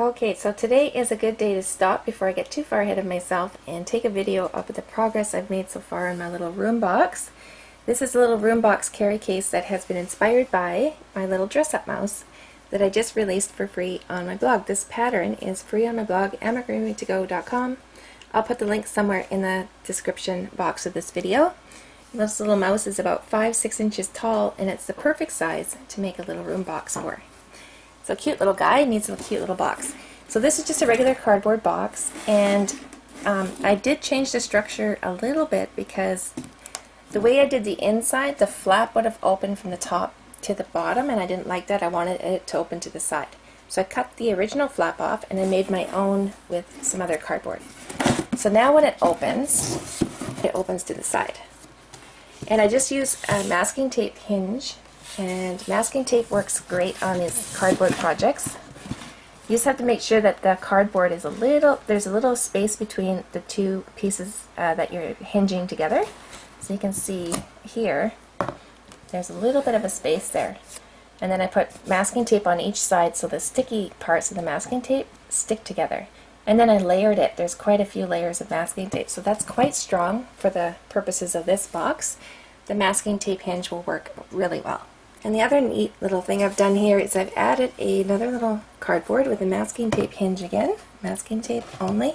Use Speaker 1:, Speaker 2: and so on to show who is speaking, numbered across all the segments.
Speaker 1: Okay, so today is a good day to stop before I get too far ahead of myself and take a video of the progress I've made so far in my little room box. This is a little room box carry case that has been inspired by my little dress-up mouse that I just released for free on my blog. This pattern is free on my blog, ambergreamytogo.com. I'll put the link somewhere in the description box of this video. This little mouse is about 5-6 inches tall, and it's the perfect size to make a little room box for. So cute little guy needs a cute little box. So this is just a regular cardboard box, and I did change the structure a little bit because the way I did the inside, the flap would have opened from the top to the bottom, and I didn't like that. I wanted it to open to the side. So I cut the original flap off and I made my own with some other cardboard. So now when it opens to the side. And I just use a masking tape hinge, and masking tape works great on these cardboard projects. You just have to make sure that the cardboard is there's a little space between the two pieces that you're hinging together. So you can see here, there's a little bit of a space there. And then I put masking tape on each side so the sticky parts of the masking tape stick together. And then I layered it. There's quite a few layers of masking tape, so that's quite strong for the purposes of this box. The masking tape hinge will work really well. And the other neat little thing I've done here is I've added another little cardboard with a masking tape hinge again, masking tape only,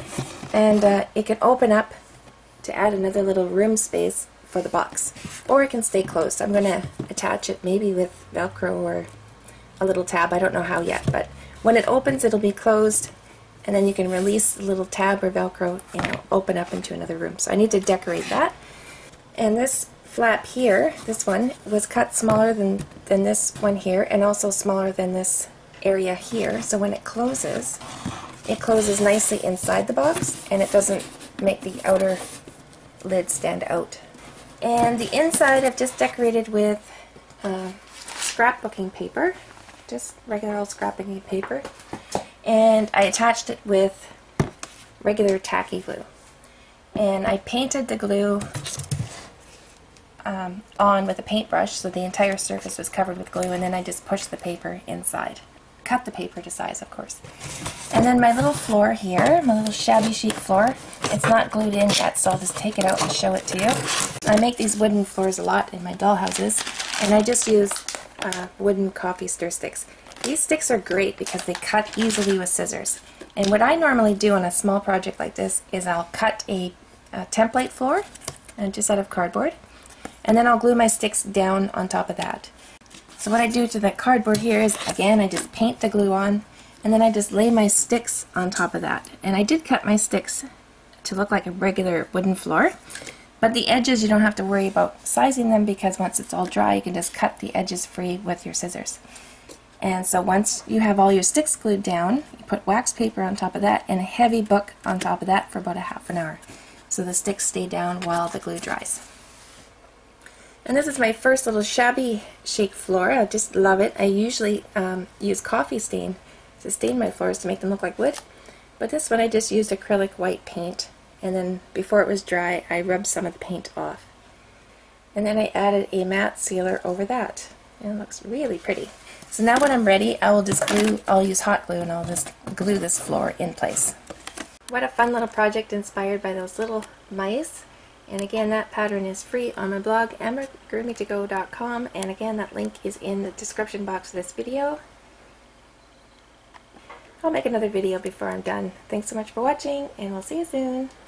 Speaker 1: and it can open up to add another little room space for the box, or it can stay closed. I'm going to attach it maybe with Velcro or a little tab, I don't know how yet, but when it opens it'll be closed, and then you can release the little tab or Velcro and it'll open up into another room. So I need to decorate that. And this flap here, this one, was cut smaller than this one here, and also smaller than this area here, so when it closes nicely inside the box and it doesn't make the outer lid stand out. And the inside I've just decorated with scrapbooking paper, just regular old scrapbooking paper, and I attached it with regular tacky glue, and I painted the glue on with a paintbrush, so the entire surface was covered with glue, and then I just pushed the paper inside. Cut the paper to size, of course. And then my little floor here, my little shabby chic floor, it's not glued in yet, so I'll just take it out and show it to you. I make these wooden floors a lot in my doll houses, and I just use wooden coffee stir sticks. These sticks are great because they cut easily with scissors. And what I normally do on a small project like this is I'll cut a template floor, just out of cardboard, and then I'll glue my sticks down on top of that. So what I do to the cardboard here is, again, I just paint the glue on, and then I just lay my sticks on top of that. And I did cut my sticks to look like a regular wooden floor, but the edges you don't have to worry about sizing them, because once it's all dry you can just cut the edges free with your scissors. And so once you have all your sticks glued down, you put wax paper on top of that and a heavy book on top of that for about a half an hour, so the sticks stay down while the glue dries. And this is my first little shabby chic floor. I just love it. I usually use coffee stain to stain my floors to make them look like wood, but this one I just used acrylic white paint, and then before it was dry I rubbed some of the paint off. And then I added a matte sealer over that, and it looks really pretty. So now when I'm ready, I'll use hot glue, and I'll just glue this floor in place. What a fun little project inspired by those little mice. And again, that pattern is free on my blog, ambergreamytogo.com, and again, that link is in the description box of this video. I'll make another video before I'm done. Thanks so much for watching, and we'll see you soon.